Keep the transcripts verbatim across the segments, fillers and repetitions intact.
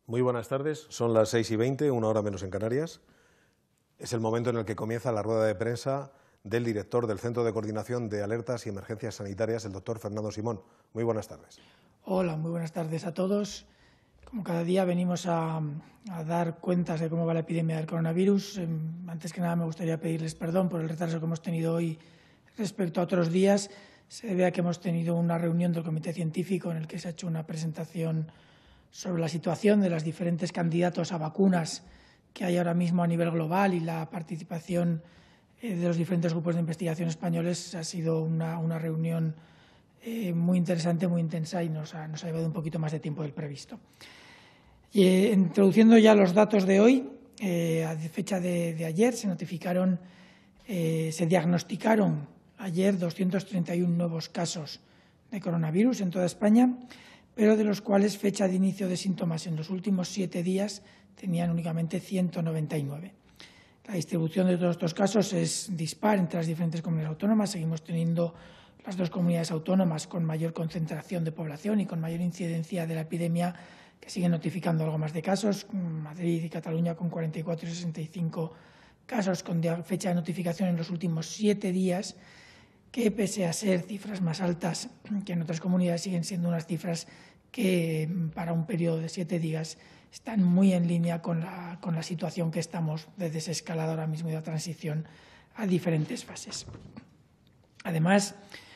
Muy buenas tardes, son las seis y veinte, una hora menos en Canarias. Es el momento en el que comienza la rueda de prensa del director del Centro de Coordinación de Alertas y Emergencias Sanitarias, el doctor Fernando Simón. Muy buenas tardes. Hola, muy buenas tardes a todos. Como cada día venimos a, a dar cuentas de cómo va la epidemia del coronavirus. Eh, antes que nada me gustaría pedirles perdón por el retraso que hemos tenido hoy respecto a otros días. Se debe a que hemos tenido una reunión del Comité Científico en el que se ha hecho una presentación sobre la situación de los diferentes candidatos a vacunas que hay ahora mismo a nivel global y la participación eh, de los diferentes grupos de investigación españoles. Ha sido una, una reunión eh, muy interesante, muy intensa y nos ha, nos ha llevado un poquito más de tiempo del previsto. Y, eh, introduciendo ya los datos de hoy, eh, a fecha de, de ayer se notificaron, eh, se diagnosticaron ayer doscientos treinta y uno nuevos casos de coronavirus en toda España, pero de los cuales fecha de inicio de síntomas en los últimos siete días tenían únicamente ciento noventa y nueve. La distribución de todos estos casos es dispar entre las diferentes comunidades autónomas. Seguimos teniendo las dos comunidades autónomas con mayor concentración de población y con mayor incidencia de la epidemia, que siguen notificando algo más de casos. Madrid y Cataluña con cuarenta y cuatro y sesenta y cinco casos con fecha de notificación en los últimos siete días, que pese a ser cifras más altas que en otras comunidades, siguen siendo unas cifras que para un periodo de siete días están muy en línea con la, con la situación que estamos de desescalada ahora mismo y de transición a diferentes fases. Además,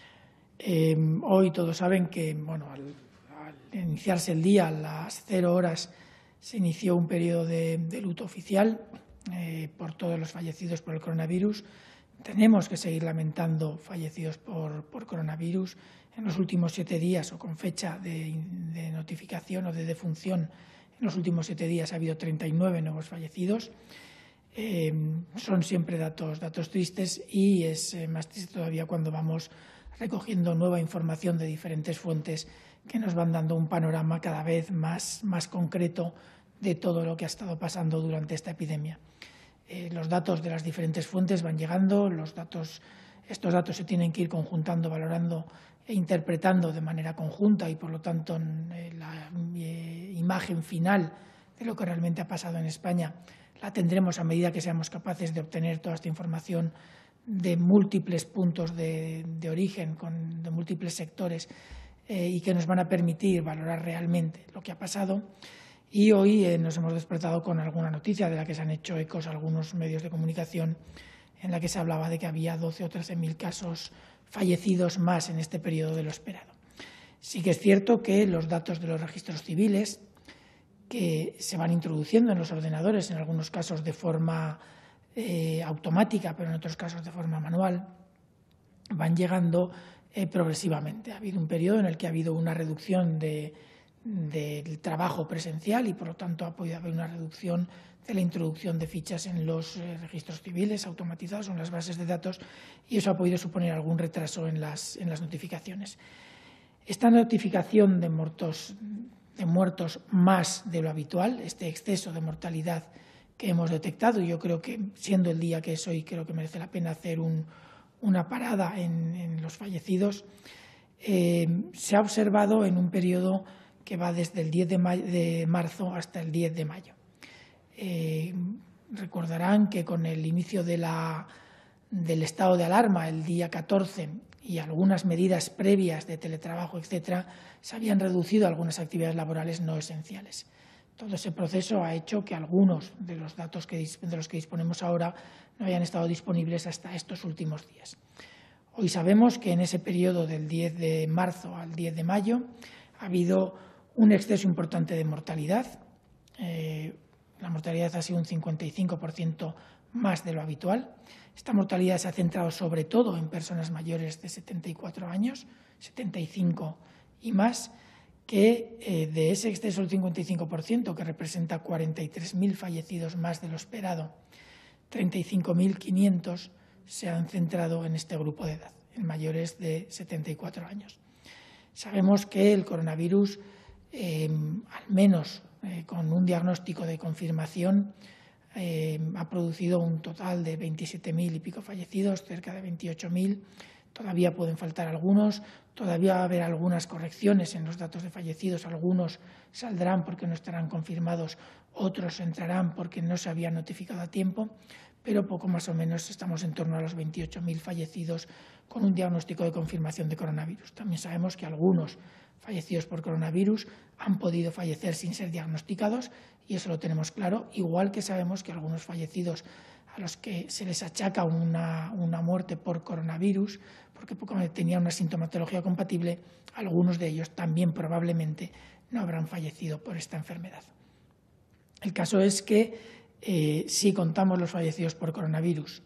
eh, hoy todos saben que bueno, al, al iniciarse el día, a las cero horas, se inició un periodo de, de luto oficial eh, por todos los fallecidos por el coronavirus. Tenemos que seguir lamentando fallecidos por, por coronavirus. En los últimos siete días, o con fecha de, de notificación o de defunción, en los últimos siete días ha habido treinta y nueve nuevos fallecidos. Eh, son siempre datos, datos tristes y es eh, más triste todavía cuando vamos recogiendo nueva información de diferentes fuentes que nos van dando un panorama cada vez más, más concreto de todo lo que ha estado pasando durante esta epidemia. Eh, los datos de las diferentes fuentes van llegando, los datos, estos datos se tienen que ir conjuntando, valorando e interpretando de manera conjunta y, por lo tanto, eh, la eh, imagen final de lo que realmente ha pasado en España la tendremos a medida que seamos capaces de obtener toda esta información de múltiples puntos de, de origen, con, de múltiples sectores eh, y que nos van a permitir valorar realmente lo que ha pasado. Y hoy eh, nos hemos despertado con alguna noticia de la que se han hecho ecos algunos medios de comunicación, en la que se hablaba de que había doce o trece mil casos fallecidos más en este periodo de lo esperado. Sí que es cierto que los datos de los registros civiles, que se van introduciendo en los ordenadores, en algunos casos de forma eh, automática, pero en otros casos de forma manual, van llegando eh, progresivamente. Ha habido un periodo en el que ha habido una reducción de del trabajo presencial y, por lo tanto, ha podido haber una reducción de la introducción de fichas en los eh, registros civiles automatizados o en las bases de datos, y eso ha podido suponer algún retraso en las, en las notificaciones. Esta notificación de muertos, de muertos más de lo habitual, este exceso de mortalidad que hemos detectado, y yo creo que, siendo el día que es hoy, creo que merece la pena hacer un, una parada en, en los fallecidos, eh, se ha observado en un periodo que va desde el diez de marzo hasta el diez de mayo. Eh, recordarán que con el inicio de la, del estado de alarma el día catorce y algunas medidas previas de teletrabajo, etcétera, se habían reducido algunas actividades laborales no esenciales. Todo ese proceso ha hecho que algunos de los datos que, de los que disponemos ahora no hayan estado disponibles hasta estos últimos días. Hoy sabemos que en ese periodo del diez de marzo al diez de mayo ha habido un exceso importante de mortalidad. Eh, la mortalidad ha sido un cincuenta y cinco por ciento más de lo habitual. Esta mortalidad se ha centrado sobre todo en personas mayores de setenta y cuatro años, setenta y cinco y más, que eh, de ese exceso del cincuenta y cinco por ciento, que representa cuarenta y tres mil fallecidos más de lo esperado, treinta y cinco mil quinientos se han centrado en este grupo de edad, en mayores de setenta y cuatro años. Sabemos que el coronavirus, Eh, al menos eh, con un diagnóstico de confirmación, eh, ha producido un total de veintisiete mil y pico fallecidos, cerca de veintiocho mil, Todavía pueden faltar algunos, todavía va a haber algunas correcciones en los datos de fallecidos, algunos saldrán porque no estarán confirmados, otros entrarán porque no se habían notificado a tiempo, pero poco más o menos estamos en torno a los veintiocho mil fallecidos con un diagnóstico de confirmación de coronavirus. También sabemos que algunos fallecidos por coronavirus han podido fallecer sin ser diagnosticados y eso lo tenemos claro, igual que sabemos que algunos fallecidos a los que se les achaca una, una muerte por coronavirus, porque tenían una sintomatología compatible, algunos de ellos también probablemente no habrán fallecido por esta enfermedad. El caso es que eh, si contamos los fallecidos por coronavirus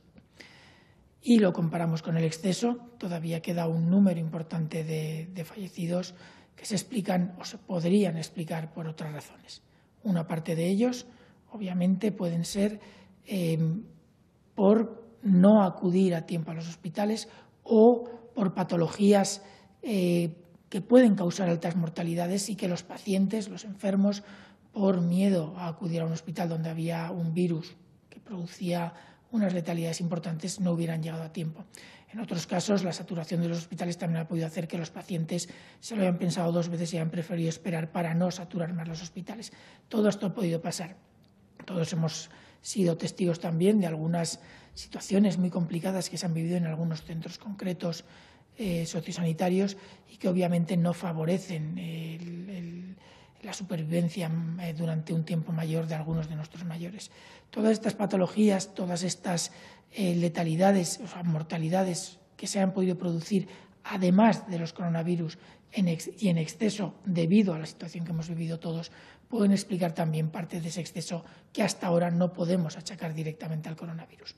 y lo comparamos con el exceso, todavía queda un número importante de, de fallecidos que se explican o se podrían explicar por otras razones. Una parte de ellos, obviamente, pueden ser eh, por no acudir a tiempo a los hospitales o por patologías eh, que pueden causar altas mortalidades y que los pacientes, los enfermos, por miedo a acudir a un hospital donde había un virus que producía unas letalidades importantes, no hubieran llegado a tiempo. En otros casos, la saturación de los hospitales también ha podido hacer que los pacientes se lo hayan pensado dos veces y hayan preferido esperar para no saturar más los hospitales. Todo esto ha podido pasar. Todos hemos sido testigos también de algunas situaciones muy complicadas que se han vivido en algunos centros concretos eh, sociosanitarios y que obviamente no favorecen el, el, la supervivencia eh, durante un tiempo mayor de algunos de nuestros mayores. Todas estas patologías, todas estas eh, letalidades, o sea, mortalidades que se han podido producir además de los coronavirus en ex, y en exceso debido a la situación que hemos vivido todos, pueden explicar también parte de ese exceso que hasta ahora no podemos achacar directamente al coronavirus.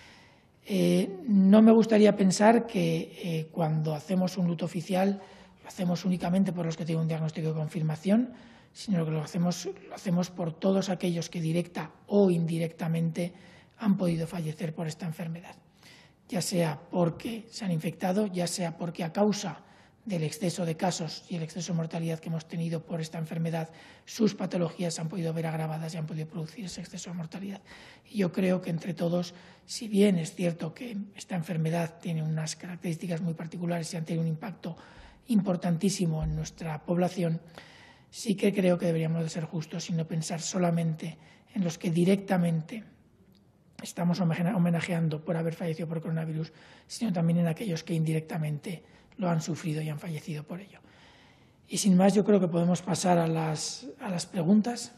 Eh, no me gustaría pensar que eh, cuando hacemos un luto oficial lo hacemos únicamente por los que tienen un diagnóstico de confirmación, sino que lo hacemos, lo hacemos por todos aquellos que directa o indirectamente han podido fallecer por esta enfermedad, ya sea porque se han infectado, ya sea porque a causa del exceso de casos y el exceso de mortalidad que hemos tenido por esta enfermedad, sus patologías se han podido ver agravadas y han podido producir ese exceso de mortalidad. Y yo creo que entre todos, si bien es cierto que esta enfermedad tiene unas características muy particulares y han tenido un impacto importantísimo en nuestra población, sí que creo que deberíamos de ser justos y no pensar solamente en los que directamente estamos homenajeando por haber fallecido por coronavirus, sino también en aquellos que indirectamente lo han sufrido y han fallecido por ello. Y sin más, yo creo que podemos pasar a las, a las preguntas.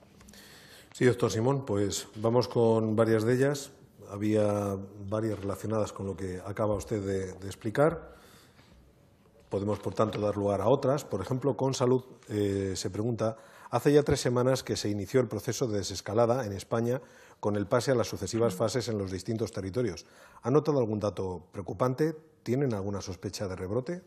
Sí, doctor Simón, pues vamos con varias de ellas. Había varias relacionadas con lo que acaba usted de, de explicar. Podemos, por tanto, dar lugar a otras. Por ejemplo, con Salud eh, se pregunta, hace ya tres semanas que se inició el proceso de desescalada en España con el pase a las sucesivas fases en los distintos territorios. ¿Ha notado algún dato preocupante? ¿Tienen alguna sospecha de rebrote?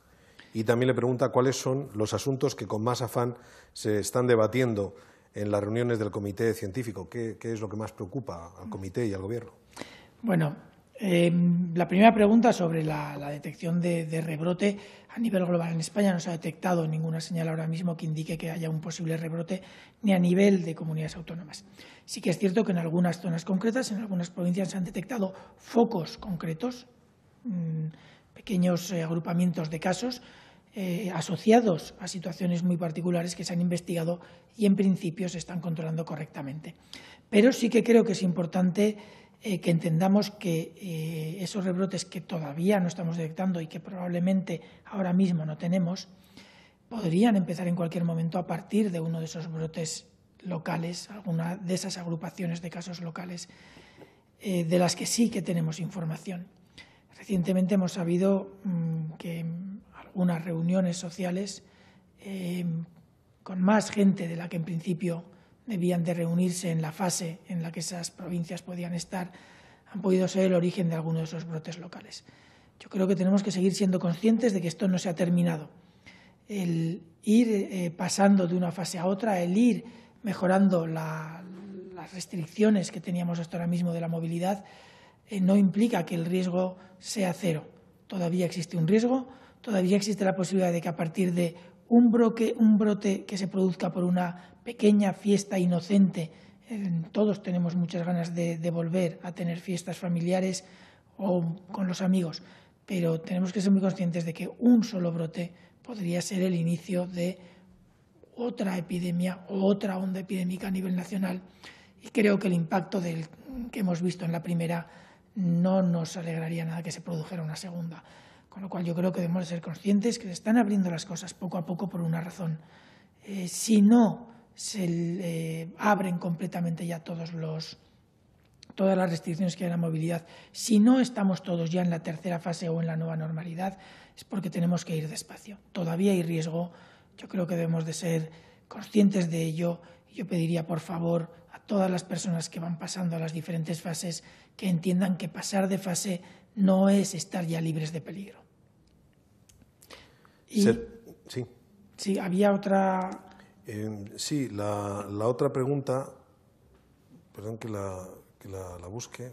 Y también le pregunta cuáles son los asuntos que con más afán se están debatiendo en las reuniones del comité científico. ¿Qué, qué es lo que más preocupa al comité y al gobierno? Bueno, eh, la primera pregunta sobre la, la detección de, de rebrote a nivel global. En España no se ha detectado ninguna señal ahora mismo que indique que haya un posible rebrote ni a nivel de comunidades autónomas. Sí que es cierto que en algunas zonas concretas, en algunas provincias se han detectado focos concretos, mmm, pequeños eh, agrupamientos de casos eh, asociados a situaciones muy particulares que se han investigado y en principio se están controlando correctamente. Pero sí que creo que es importante eh, que entendamos que eh, esos rebrotes que todavía no estamos detectando y que probablemente ahora mismo no tenemos, podrían empezar en cualquier momento a partir de uno de esos brotes locales, alguna de esas agrupaciones de casos locales eh, de las que sí que tenemos información. Recientemente hemos sabido mmm, que algunas reuniones sociales eh, con más gente de la que en principio debían de reunirse en la fase en la que esas provincias podían estar, han podido ser el origen de algunos de esos brotes locales. Yo creo que tenemos que seguir siendo conscientes de que esto no se ha terminado. El ir eh, pasando de una fase a otra, el ir mejorando la, las restricciones que teníamos hasta ahora mismo de la movilidad, eh, no implica que el riesgo sea cero. Todavía existe un riesgo, todavía existe la posibilidad de que a partir de un brote, un brote que se produzca por una pequeña fiesta inocente, eh, todos tenemos muchas ganas de, de volver a tener fiestas familiares o con los amigos, pero tenemos que ser muy conscientes de que un solo brote podría ser el inicio de otra epidemia o otra onda epidémica a nivel nacional, y creo que el impacto del, que hemos visto en la primera no nos alegraría nada que se produjera una segunda. Con lo cual yo creo que debemos ser conscientes que se están abriendo las cosas poco a poco por una razón. Eh, si no se eh, abren completamente ya todos los, todas las restricciones que hay a la movilidad, si no estamos todos ya en la tercera fase o en la nueva normalidad, es porque tenemos que ir despacio. Todavía hay riesgo, yo creo que debemos de ser conscientes de ello. Yo pediría, por favor, a todas las personas que van pasando a las diferentes fases que entiendan que pasar de fase no es estar ya libres de peligro. Y, sí. Sí, había otra... Eh, sí, la, la otra pregunta, perdón que la, que la, la busque.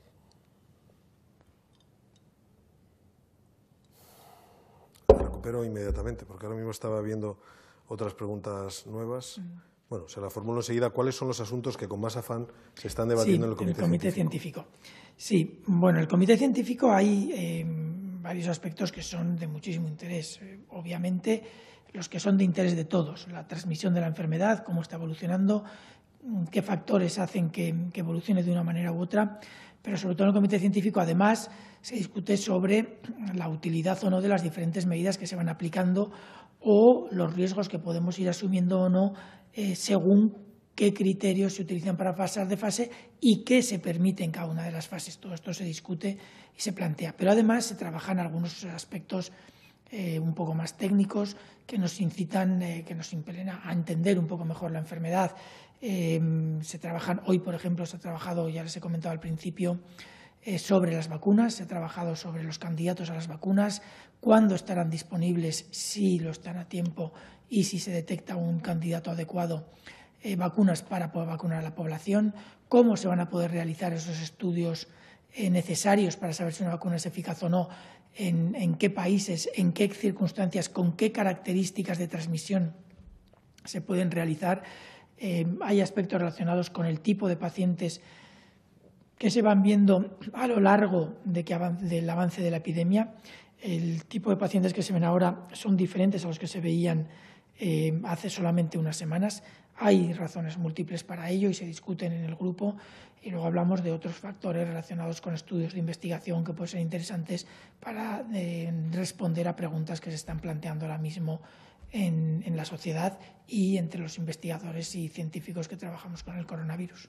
La recupero inmediatamente, porque ahora mismo estaba viendo otras preguntas nuevas. Mm. Bueno, se la formulo enseguida. ¿Cuáles son los asuntos que con más afán se están debatiendo sí, en el Comité, el comité científico? científico? Sí, bueno, en el Comité Científico hay eh, varios aspectos que son de muchísimo interés. Eh, obviamente, los que son de interés de todos, la transmisión de la enfermedad, cómo está evolucionando, qué factores hacen que, que evolucione de una manera u otra, pero sobre todo en el Comité Científico, además, se discute sobre la utilidad o no de las diferentes medidas que se van aplicando o los riesgos que podemos ir asumiendo o no eh, según qué criterios se utilizan para pasar de fase y qué se permite en cada una de las fases. Todo esto se discute y se plantea. Pero además se trabajan algunos aspectos eh, un poco más técnicos que nos incitan, eh, que nos impelen a, a entender un poco mejor la enfermedad. Eh, se trabajan, hoy por ejemplo se ha trabajado, ya les he comentado al principio, eh, sobre las vacunas, se ha trabajado sobre los candidatos a las vacunas, cuándo estarán disponibles, si lo están a tiempo y si se detecta un candidato adecuado, eh, vacunas para poder vacunar a la población, cómo se van a poder realizar esos estudios eh, necesarios para saber si una vacuna es eficaz o no, en, en qué países, en qué circunstancias, con qué características de transmisión se pueden realizar. Eh, hay aspectos relacionados con el tipo de pacientes que se van viendo a lo largo de que avance, del avance de la epidemia. El tipo de pacientes que se ven ahora son diferentes a los que se veían eh, hace solamente unas semanas. Hay razones múltiples para ello y se discuten en el grupo. Y luego hablamos de otros factores relacionados con estudios de investigación que pueden ser interesantes para eh, responder a preguntas que se están planteando ahora mismo en, en la sociedad y entre los investigadores y científicos que trabajamos con el coronavirus.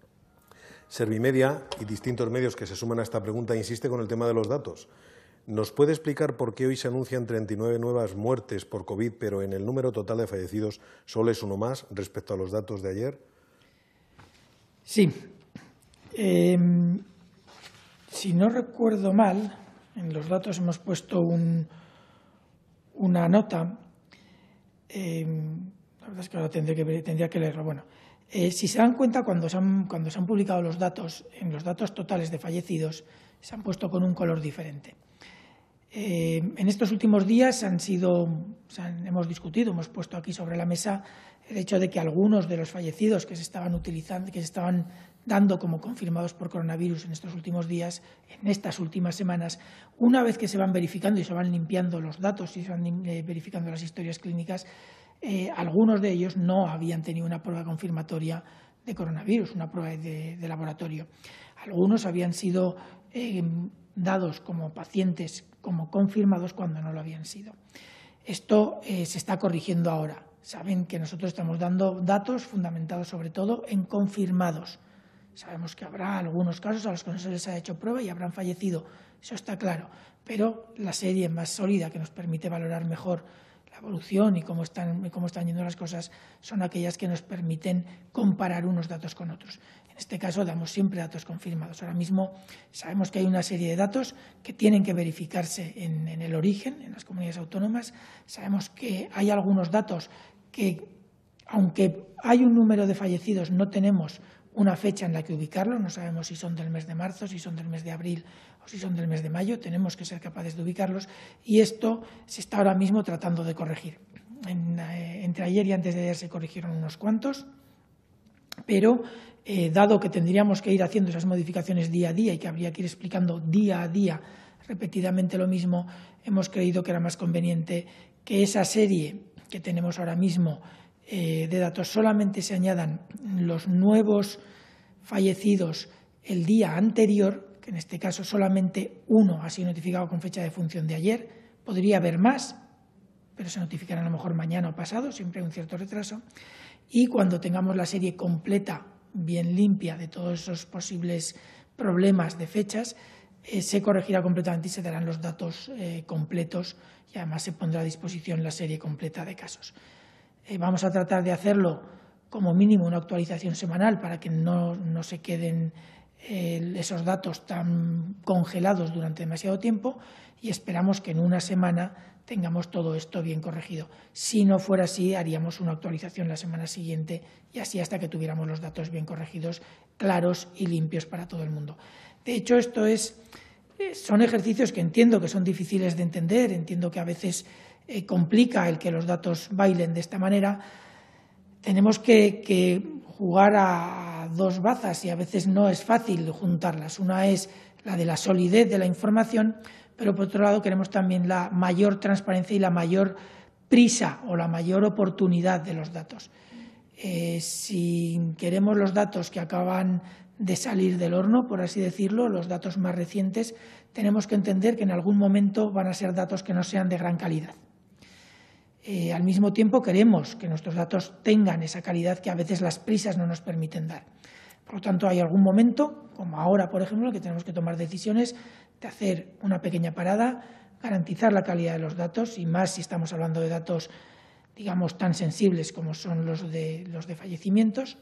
Servimedia y distintos medios que se suman a esta pregunta insiste con el tema de los datos. ¿Nos puede explicar por qué hoy se anuncian treinta y nueve nuevas muertes por COVID, pero en el número total de fallecidos solo es uno más respecto a los datos de ayer? Sí. Eh, si no recuerdo mal, en los datos hemos puesto un, una nota. Eh, la verdad es que ahora tendré que, tendría que leerlo. Bueno, eh, si se dan cuenta, cuando se, han, cuando se han publicado los datos, en los datos totales de fallecidos, se han puesto con un color diferente. Eh, en estos últimos días han sido, se han, hemos discutido, hemos puesto aquí sobre la mesa el hecho de que algunos de los fallecidos que se estaban utilizando, que se estaban dando como confirmados por coronavirus en estos últimos días, en estas últimas semanas, una vez que se van verificando y se van limpiando los datos y se van eh, verificando las historias clínicas, eh, algunos de ellos no habían tenido una prueba confirmatoria de coronavirus, una prueba de, de laboratorio. Algunos habían sido eh, dados como pacientes, como confirmados cuando no lo habían sido. Esto eh, se está corrigiendo ahora. Saben que nosotros estamos dando datos fundamentados sobre todo en confirmados. Sabemos que habrá algunos casos a los que no se les ha hecho prueba y habrán fallecido, eso está claro, pero la serie más sólida que nos permite valorar mejor la evolución y cómo están, cómo están yendo las cosas son aquellas que nos permiten comparar unos datos con otros. En este caso damos siempre datos confirmados. Ahora mismo sabemos que hay una serie de datos que tienen que verificarse en, en el origen, en las comunidades autónomas. Sabemos que hay algunos datos que, aunque hay un número de fallecidos, no tenemos una fecha en la que ubicarlo, no sabemos si son del mes de marzo, si son del mes de abril o si son del mes de mayo, tenemos que ser capaces de ubicarlos y esto se está ahora mismo tratando de corregir. En, eh, entre ayer y antes de ayer se corrigieron unos cuantos, pero eh, dado que tendríamos que ir haciendo esas modificaciones día a día y que habría que ir explicando día a día repetidamente lo mismo, hemos creído que era más conveniente que esa serie que tenemos ahora mismo eh, de datos solamente se añadan los nuevos fallecidos el día anterior, que en este caso solamente uno ha sido notificado con fecha de función de ayer, podría haber más, pero se notificarán a lo mejor mañana o pasado, siempre hay un cierto retraso, y cuando tengamos la serie completa, bien limpia de todos esos posibles problemas de fechas, eh, se corregirá completamente y se darán los datos eh, completos y además se pondrá a disposición la serie completa de casos. Eh, vamos a tratar de hacerlo como mínimo una actualización semanal para que no, no se queden eh, esos datos tan congelados durante demasiado tiempo y esperamos que en una semana tengamos todo esto bien corregido. Si no fuera así, haríamos una actualización la semana siguiente y así hasta que tuviéramos los datos bien corregidos, claros y limpios para todo el mundo. De hecho, esto es, son ejercicios que entiendo que son difíciles de entender, entiendo que a veces eh, complica el que los datos bailen de esta manera. Tenemos que, que jugar a dos bazas y a veces no es fácil juntarlas. Una es la de la solidez de la información, pero por otro lado queremos también la mayor transparencia y la mayor prisa o la mayor oportunidad de los datos. Eh, si queremos los datos que acaban de salir del horno, por así decirlo, los datos más recientes, tenemos que entender que en algún momento van a ser datos que no sean de gran calidad. Eh, al mismo tiempo queremos que nuestros datos tengan esa calidad que a veces las prisas no nos permiten dar. Por lo tanto, hay algún momento, como ahora, por ejemplo, que tenemos que tomar decisiones de hacer una pequeña parada, garantizar la calidad de los datos y más si estamos hablando de datos, digamos, tan sensibles como son los de, los de fallecimientos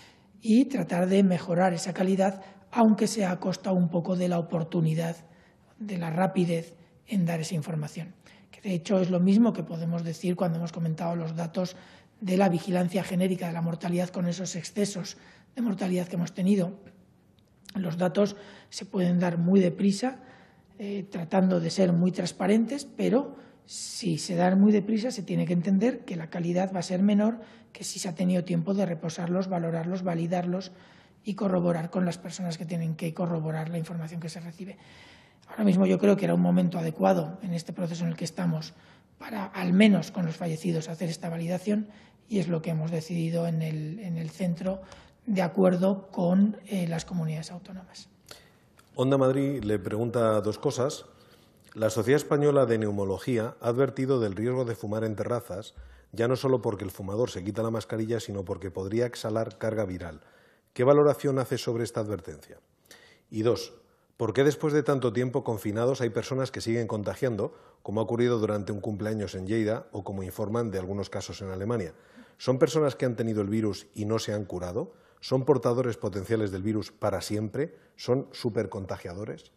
y tratar de mejorar esa calidad, aunque sea a costa un poco de la oportunidad, de la rapidez en dar esa información. Que de hecho es lo mismo que podemos decir cuando hemos comentado los datos de la vigilancia genérica de la mortalidad con esos excesos de mortalidad que hemos tenido. Los datos se pueden dar muy deprisa, eh, tratando de ser muy transparentes, pero si se dan muy deprisa se tiene que entender que la calidad va a ser menor que si se ha tenido tiempo de reposarlos, valorarlos, validarlos y corroborar con las personas que tienen que corroborar la información que se recibe. Ahora mismo yo creo que era un momento adecuado en este proceso en el que estamos para, al menos con los fallecidos, hacer esta validación y es lo que hemos decidido en el, en el centro de acuerdo con eh, las comunidades autónomas. Onda Madrid le pregunta dos cosas. La Sociedad Española de Neumología ha advertido del riesgo de fumar en terrazas, ya no solo porque el fumador se quita la mascarilla, sino porque podría exhalar carga viral. ¿Qué valoración hace sobre esta advertencia? Y dos, ¿por qué después de tanto tiempo confinados hay personas que siguen contagiando, como ha ocurrido durante un cumpleaños en Lleida o como informan de algunos casos en Alemania? ¿Son personas que han tenido el virus y no se han curado? ¿Son portadores potenciales del virus para siempre? ¿Son supercontagiadores?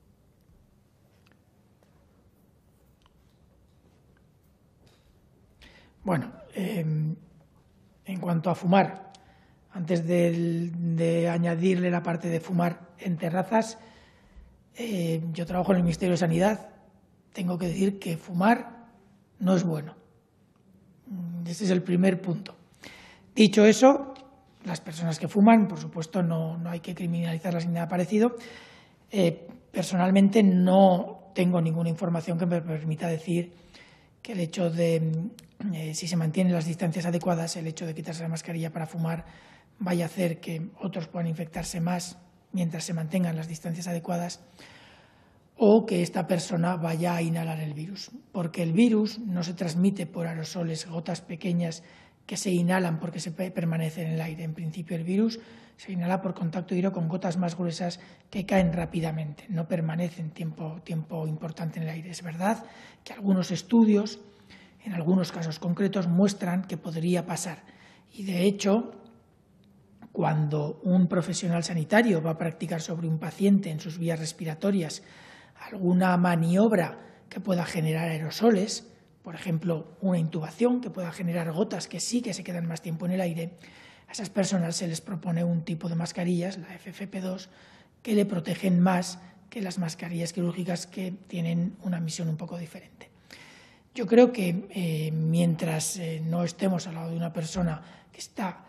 Bueno, eh, en cuanto a fumar, antes de, de añadirle la parte de fumar en terrazas, eh, yo trabajo en el Ministerio de Sanidad, tengo que decir que fumar no es bueno. Ese es el primer punto. Dicho eso, las personas que fuman, por supuesto, no, no hay que criminalizarlas ni nada parecido. Eh, personalmente no tengo ninguna información que me permita decir que el hecho de, eh, si se mantienen las distancias adecuadas, el hecho de quitarse la mascarilla para fumar vaya a hacer que otros puedan infectarse más mientras se mantengan las distancias adecuadas o que esta persona vaya a inhalar el virus. Porque el virus no se transmite por aerosoles, gotas pequeñas que se inhalan porque se permanecen en el aire. En principio el virus se inhala por contacto directo con gotas más gruesas que caen rápidamente, no permanecen tiempo, tiempo importante en el aire. Es verdad que algunos estudios, en algunos casos concretos, muestran que podría pasar. Y de hecho, cuando un profesional sanitario va a practicar sobre un paciente en sus vías respiratorias alguna maniobra que pueda generar aerosoles, por ejemplo, una intubación que pueda generar gotas que sí que se quedan más tiempo en el aire, a esas personas se les propone un tipo de mascarillas, la F F P dos, que le protegen más que las mascarillas quirúrgicas que tienen una misión un poco diferente. Yo creo que eh, mientras eh, no estemos al lado de una persona que está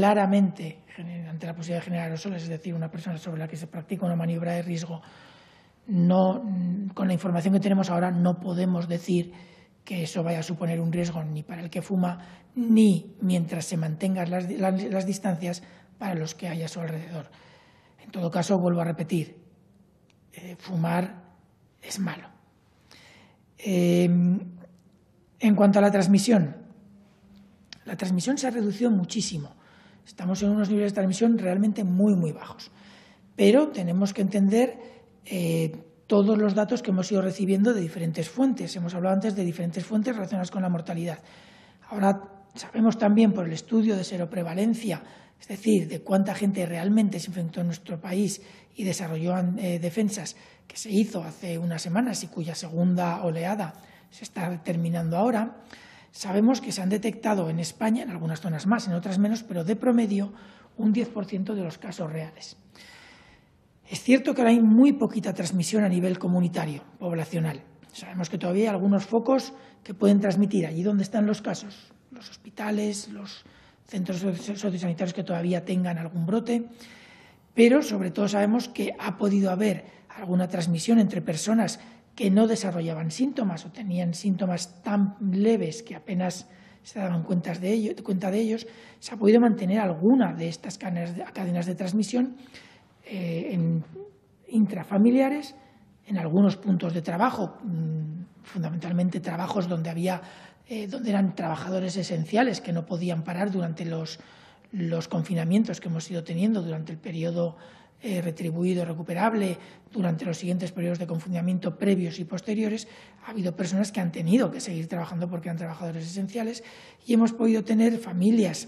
claramente ante la posibilidad de generar aerosoles, es decir, una persona sobre la que se practica una maniobra de riesgo, no, con la información que tenemos ahora no podemos decir que eso vaya a suponer un riesgo ni para el que fuma, ni mientras se mantengan las, las, las distancias para los que hay a su alrededor. En todo caso, vuelvo a repetir, eh, fumar es malo. Eh, en cuanto a la transmisión, la transmisión se ha reducido muchísimo. Estamos en unos niveles de transmisión realmente muy, muy bajos. Pero tenemos que entender eh, todos los datos que hemos ido recibiendo de diferentes fuentes. Hemos hablado antes de diferentes fuentes relacionadas con la mortalidad. Ahora sabemos también por el estudio de seroprevalencia, es decir, de cuánta gente realmente se infectó en nuestro país y desarrolló eh, defensas, que se hizo hace unas semanas y cuya segunda oleada se está terminando ahora. Sabemos que se han detectado en España, en algunas zonas más, en otras menos, pero de promedio un diez por ciento de los casos reales. Es cierto que ahora hay muy poquita transmisión a nivel comunitario, poblacional. Sabemos que todavía hay algunos focos que pueden transmitir allí donde están los casos, los hospitales, los centros sociosanitarios que todavía tengan algún brote, pero sobre todo sabemos que ha podido haber alguna transmisión entre personas que no desarrollaban síntomas o tenían síntomas tan leves que apenas se daban cuenta de, ello, cuenta de ellos. Se ha podido mantener alguna de estas cadenas de, cadenas de transmisión eh, en intrafamiliares, en algunos puntos de trabajo, fundamentalmente trabajos donde había, eh, donde eran trabajadores esenciales que no podían parar durante los, los confinamientos que hemos ido teniendo durante el periodo eh, retribuido recuperable, durante los siguientes periodos de confinamiento previos y posteriores. Ha habido personas que han tenido que seguir trabajando porque eran trabajadores esenciales y hemos podido tener familias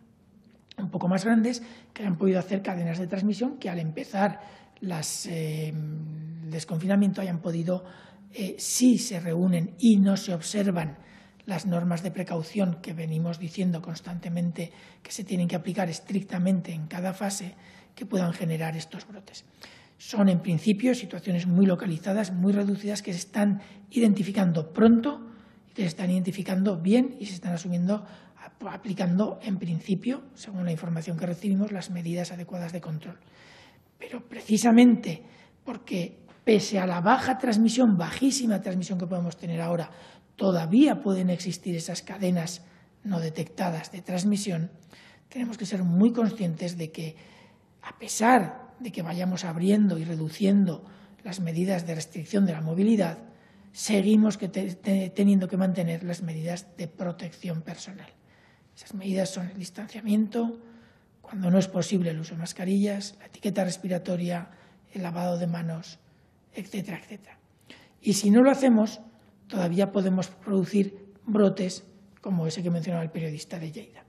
un poco más grandes que han podido hacer cadenas de transmisión que al empezar las, eh, el desconfinamiento hayan podido, eh, si se reúnen y no se observan las normas de precaución que venimos diciendo constantemente que se tienen que aplicar estrictamente en cada fase, que puedan generar estos brotes. Son en principio situaciones muy localizadas, muy reducidas, que se están identificando pronto y que se están identificando bien y se están asumiendo, aplicando en principio, según la información que recibimos, las medidas adecuadas de control. Pero precisamente porque pese a la baja transmisión, bajísima transmisión que podemos tener ahora, todavía pueden existir esas cadenas no detectadas de transmisión, tenemos que ser muy conscientes de que, a pesar de que vayamos abriendo y reduciendo las medidas de restricción de la movilidad, seguimos que te, te, teniendo que mantener las medidas de protección personal. Esas medidas son el distanciamiento, cuando no es posible el uso de mascarillas, la etiqueta respiratoria, el lavado de manos, etcétera, etcétera. Y si no lo hacemos, todavía podemos producir brotes como ese que mencionaba el periodista de Lleida.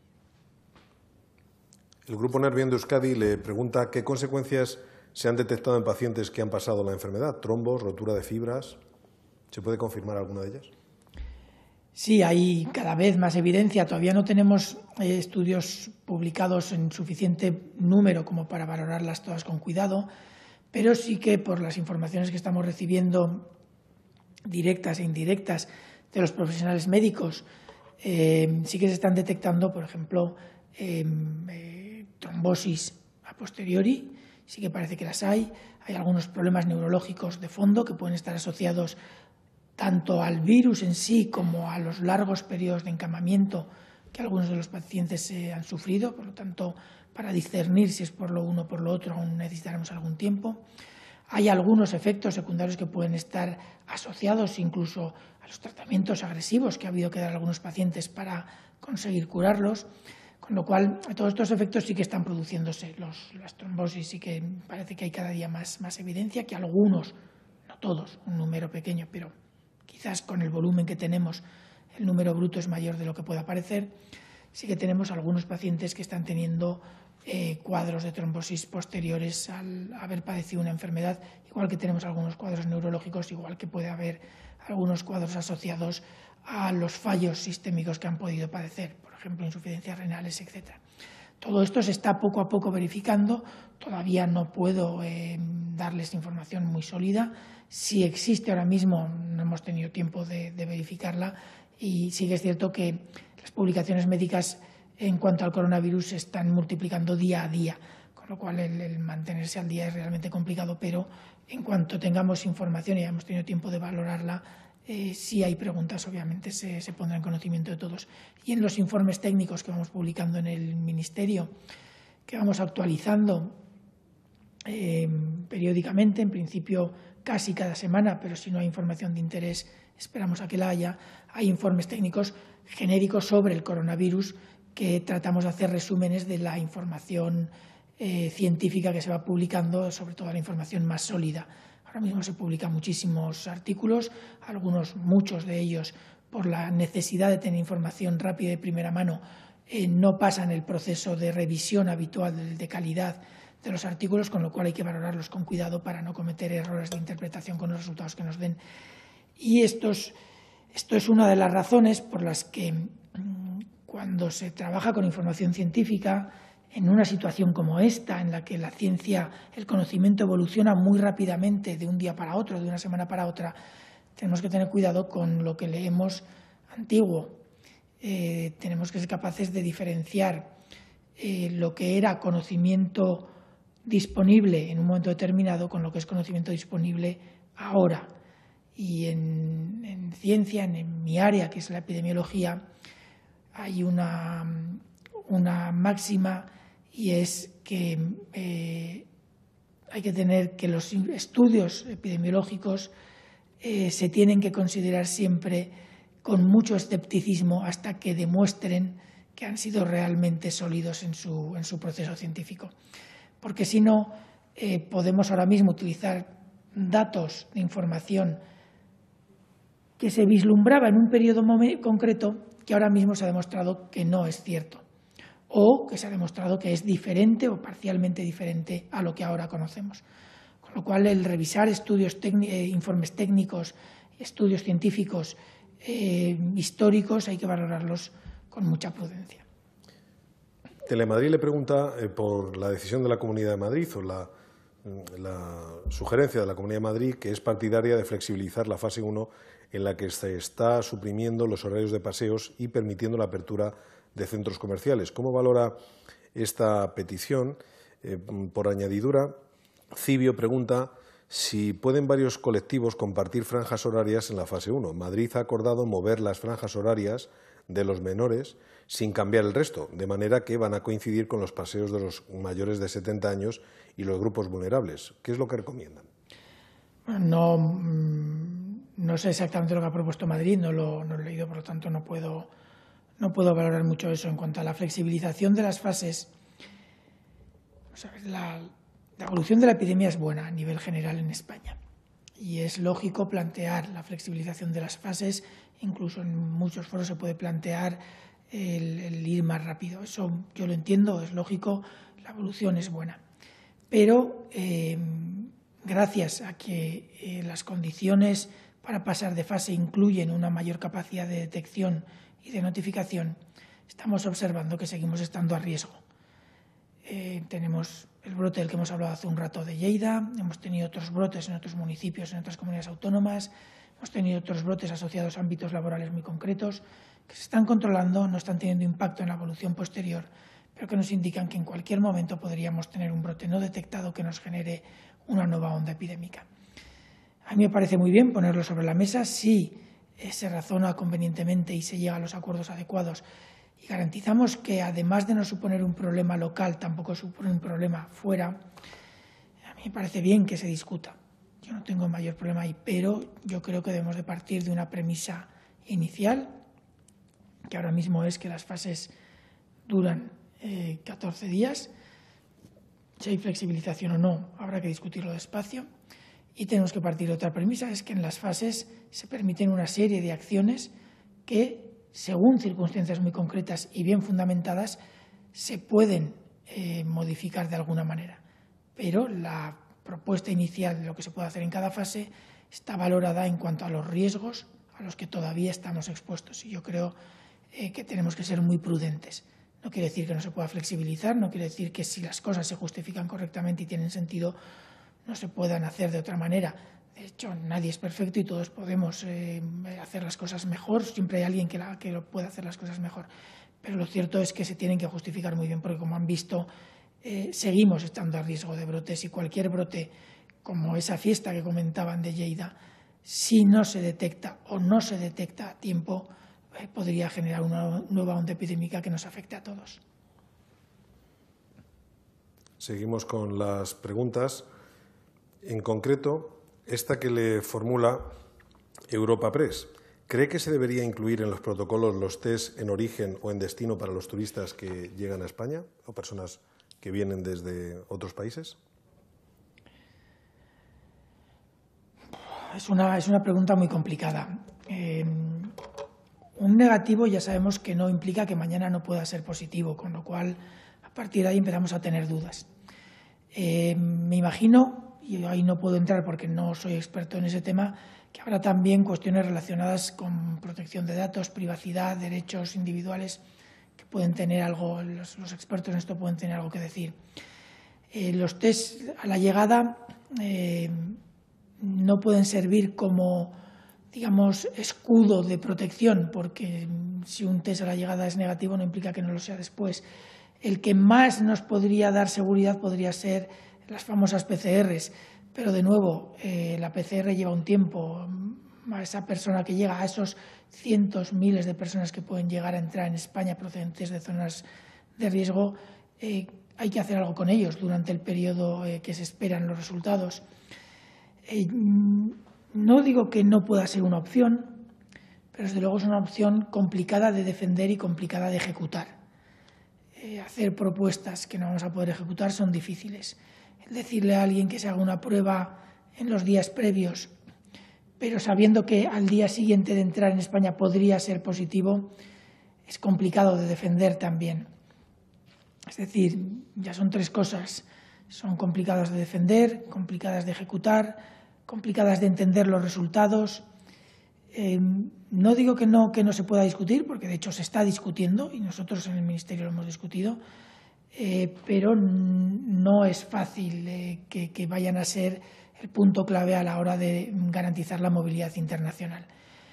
El Grupo Nervión de Euskadi le pregunta qué consecuencias se han detectado en pacientes que han pasado la enfermedad, trombos, rotura de fibras. ¿Se puede confirmar alguna de ellas? Sí, hay cada vez más evidencia. Todavía no tenemos eh, estudios publicados en suficiente número como para valorarlas todas con cuidado, pero sí que por las informaciones que estamos recibiendo directas e indirectas de los profesionales médicos, eh, sí que se están detectando, por ejemplo, eh, eh, trombosis a posteriori, sí que parece que las hay. Hay algunos problemas neurológicos de fondo que pueden estar asociados tanto al virus en sí como a los largos periodos de encamamiento que algunos de los pacientes eh, han sufrido. Por lo tanto, para discernir si es por lo uno o por lo otro aún necesitaremos algún tiempo. Hay algunos efectos secundarios que pueden estar asociados incluso a los tratamientos agresivos que ha habido que dar a algunos pacientes para conseguir curarlos, con lo cual todos estos efectos sí que están produciéndose. Los, las trombosis sí que parece que hay cada día más, más evidencia, que algunos, no todos, un número pequeño, pero quizás con el volumen que tenemos el número bruto es mayor de lo que pueda parecer. Sí que tenemos algunos pacientes que están teniendo eh, cuadros de trombosis posteriores al haber padecido una enfermedad, igual que tenemos algunos cuadros neurológicos, igual que puede haber algunos cuadros asociados a los fallos sistémicos que han podido padecer, por ejemplo, insuficiencias renales, etcétera. Todo esto se está poco a poco verificando. Todavía no puedo eh, darles información muy sólida. Si existe ahora mismo, no hemos tenido tiempo de, de verificarla, y sí que es cierto que las publicaciones médicas en cuanto al coronavirus se están multiplicando día a día, con con lo cual el, el mantenerse al día es realmente complicado, pero en cuanto tengamos información y hayamos tenido tiempo de valorarla, eh, si hay preguntas, obviamente se, se pondrá en conocimiento de todos. Y en los informes técnicos que vamos publicando en el Ministerio, que vamos actualizando eh, periódicamente, en principio casi cada semana, pero si no hay información de interés, esperamos a que la haya, hay informes técnicos genéricos sobre el coronavirus que tratamos de hacer resúmenes de la información eh, científica que se va publicando, sobre todo la información más sólida. Ahora mismo se publican muchísimos artículos, algunos, muchos de ellos, por la necesidad de tener información rápida y de primera mano, eh, no pasan el proceso de revisión habitual de, de calidad de los artículos, con lo cual hay que valorarlos con cuidado para no cometer errores de interpretación con los resultados que nos den. Y estos, esto es una de las razones por las que cuando se trabaja con información científica, en una situación como esta, en la que la ciencia, el conocimiento evoluciona muy rápidamente de un día para otro, de una semana para otra, tenemos que tener cuidado con lo que leemos antiguo. Eh, tenemos que ser capaces de diferenciar eh, lo que era conocimiento disponible en un momento determinado con lo que es conocimiento disponible ahora. Y en, en ciencia, en, en mi área, que es la epidemiología, hay una, una máxima y es que eh, hay que tener que los estudios epidemiológicos eh, se tienen que considerar siempre con mucho escepticismo hasta que demuestren que han sido realmente sólidos en su, en su proceso científico. Porque si no, eh, podemos ahora mismo utilizar datos de información que se vislumbraba en un periodo concreto que ahora mismo se ha demostrado que no es cierto, o que se ha demostrado que es diferente o parcialmente diferente a lo que ahora conocemos. Con lo cual, el revisar estudios eh, informes técnicos, estudios científicos eh, históricos, hay que valorarlos con mucha prudencia. Telemadrid le pregunta eh, por la decisión de la Comunidad de Madrid o la, la sugerencia de la Comunidad de Madrid, que es partidaria de flexibilizar la fase uno en la que se está suprimiendo los horarios de paseos y permitiendo la apertura de centros comerciales. ¿Cómo valora esta petición? Eh, por añadidura, Cibio pregunta si pueden varios colectivos compartir franjas horarias en la fase uno. Madrid ha acordado mover las franjas horarias de los menores sin cambiar el resto, de manera que van a coincidir con los paseos de los mayores de setenta años y los grupos vulnerables. ¿Qué es lo que recomiendan? No, no sé exactamente lo que ha propuesto Madrid, no lo, no lo he leído, por lo tanto no puedo, no puedo valorar mucho eso. En cuanto a la flexibilización de las fases, o sea, la, la evolución de la epidemia es buena a nivel general en España y es lógico plantear la flexibilización de las fases, incluso en muchos foros se puede plantear el, el ir más rápido. Eso yo lo entiendo, es lógico, la evolución es buena. Pero eh, gracias a que eh, las condiciones para pasar de fase incluyen una mayor capacidad de detección y de notificación, estamos observando que seguimos estando a riesgo. Eh, tenemos el brote del que hemos hablado hace un rato de Lleida, hemos tenido otros brotes en otros municipios, en otras comunidades autónomas, hemos tenido otros brotes asociados a ámbitos laborales muy concretos que se están controlando, no están teniendo impacto en la evolución posterior, pero que nos indican que en cualquier momento podríamos tener un brote no detectado que nos genere una nueva onda epidémica. A mí me parece muy bien ponerlo sobre la mesa si se razona convenientemente y se llega a los acuerdos adecuados y garantizamos que, además de no suponer un problema local, tampoco supone un problema fuera. A mí me parece bien que se discuta. Yo no tengo mayor problema ahí, pero yo creo que debemos de partir de una premisa inicial, que ahora mismo es que las fases duran eh, catorce días. Si hay flexibilización o no, habrá que discutirlo despacio. Y tenemos que partir de otra premisa, es que en las fases se permiten una serie de acciones que, según circunstancias muy concretas y bien fundamentadas, se pueden eh, modificar de alguna manera. Pero la propuesta inicial de lo que se puede hacer en cada fase está valorada en cuanto a los riesgos a los que todavía estamos expuestos. Y yo creo eh, que tenemos que ser muy prudentes. No quiere decir que no se pueda flexibilizar, no quiere decir que si las cosas se justifican correctamente y tienen sentido, no se puedan hacer de otra manera. De hecho, nadie es perfecto y todos podemos eh, hacer las cosas mejor. Siempre hay alguien que, la, que lo puede hacer las cosas mejor. Pero lo cierto es que se tienen que justificar muy bien, porque como han visto, eh, seguimos estando a riesgo de brotes y cualquier brote, como esa fiesta que comentaban de Lleida, si no se detecta o no se detecta a tiempo, eh, podría generar una nueva onda epidémica que nos afecte a todos. Seguimos con las preguntas. En concreto, esta que le formula Europa Press. ¿Cree que se debería incluir en los protocolos los test en origen o en destino para los turistas que llegan a España o personas que vienen desde otros países? Es una, es una pregunta muy complicada. Eh, un negativo ya sabemos que no implica que mañana no pueda ser positivo, con lo cual a partir de ahí empezamos a tener dudas. Eh, me imagino, y ahí no puedo entrar porque no soy experto en ese tema, que habrá también cuestiones relacionadas con protección de datos, privacidad, derechos individuales, que pueden tener algo, los, los expertos en esto pueden tener algo que decir. Eh, los test a la llegada eh, no pueden servir como, digamos, escudo de protección, porque si un test a la llegada es negativo no implica que no lo sea después. El que más nos podría dar seguridad podría ser las famosas P C Rs, pero de nuevo, eh, la P C R lleva un tiempo. A esa persona que llega, a esos cientos, miles de personas que pueden llegar a entrar en España procedentes de zonas de riesgo, eh, hay que hacer algo con ellos durante el periodo eh, que se esperan los resultados. Eh, no digo que no pueda ser una opción, pero desde luego es una opción complicada de defender y complicada de ejecutar. Eh, hacer propuestas que no vamos a poder ejecutar son difíciles. El decirle a alguien que se haga una prueba en los días previos, pero sabiendo que al día siguiente de entrar en España podría ser positivo, es complicado de defender también. Es decir, ya son tres cosas. Son complicadas de defender, complicadas de ejecutar, complicadas de entender los resultados. Eh, no digo que no, que no se pueda discutir, porque de hecho se está discutiendo y nosotros en el Ministerio lo hemos discutido, eh, pero no es fácil eh, que, que vayan a ser el punto clave a la hora de garantizar la movilidad internacional.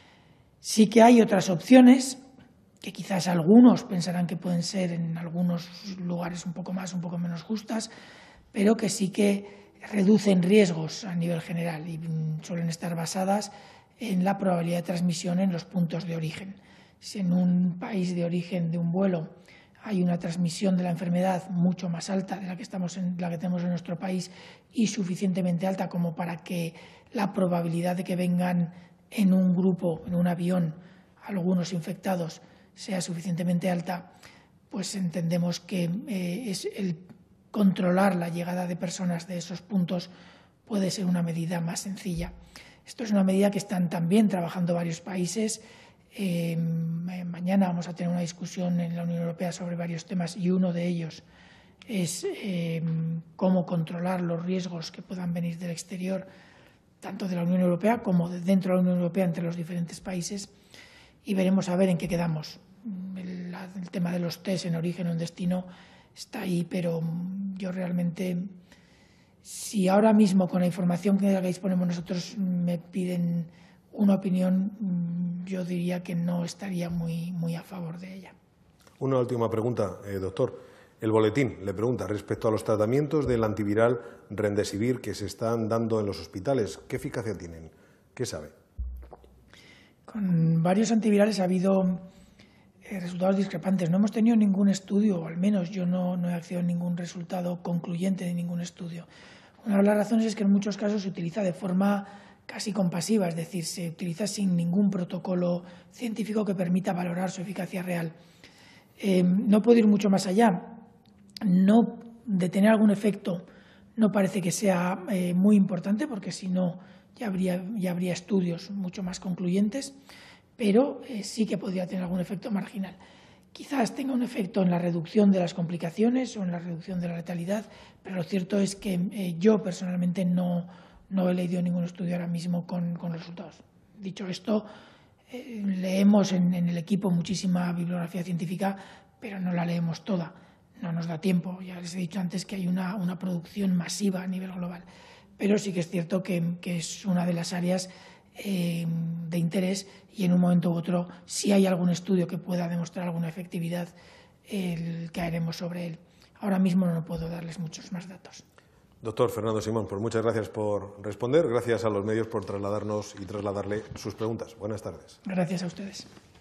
Sí que hay otras opciones que quizás algunos pensarán que pueden ser en algunos lugares un poco más, un poco menos justas, pero que sí que reducen riesgos a nivel general y suelen estar basadas en la probabilidad de transmisión en los puntos de origen. Si en un país de origen de un vuelo hay una transmisión de la enfermedad mucho más alta de la que, estamos en, la que tenemos en nuestro país y suficientemente alta como para que la probabilidad de que vengan en un grupo, en un avión, algunos infectados sea suficientemente alta, pues entendemos que eh, es el controlar la llegada de personas de esos puntos puede ser una medida más sencilla. Esto es una medida que están también trabajando varios países. Eh, mañana vamos a tener una discusión en la Unión Europea sobre varios temas y uno de ellos es eh, cómo controlar los riesgos que puedan venir del exterior, tanto de la Unión Europea como de dentro de la Unión Europea entre los diferentes países, y veremos a ver en qué quedamos. El, el tema de los test en origen o en destino está ahí, pero yo realmente, si ahora mismo con la información que disponemos nosotros me piden una opinión, yo diría que no estaría muy, muy a favor de ella. Una última pregunta, eh, doctor. El boletín le pregunta respecto a los tratamientos del antiviral Remdesivir que se están dando en los hospitales. ¿Qué eficacia tienen? ¿Qué sabe? Con varios antivirales ha habido eh, resultados discrepantes. No hemos tenido ningún estudio, o al menos yo no, no he accedido a ningún resultado concluyente de ningún estudio. Una de las razones es que en muchos casos se utiliza de forma casi compasiva, es decir, se utiliza sin ningún protocolo científico que permita valorar su eficacia real. Eh, no puedo ir mucho más allá. No, de tener algún efecto no parece que sea eh, muy importante, porque si no ya habría, ya habría estudios mucho más concluyentes, pero eh, sí que podría tener algún efecto marginal. Quizás tenga un efecto en la reducción de las complicaciones o en la reducción de la letalidad, pero lo cierto es que eh, yo personalmente no, no he leído ningún estudio ahora mismo con, con resultados. Dicho esto, eh, leemos en, en el equipo muchísima bibliografía científica, pero no la leemos toda. No nos da tiempo. Ya les he dicho antes que hay una, una producción masiva a nivel global. Pero sí que es cierto que, que es una de las áreas eh, de interés, y en un momento u otro, si hay algún estudio que pueda demostrar alguna efectividad, el, caeremos sobre él. ahora mismo no puedo darles muchos más datos. Doctor Fernando Simón, pues muchas gracias por responder, gracias a los medios por trasladarnos y trasladarle sus preguntas. Buenas tardes. Gracias a ustedes.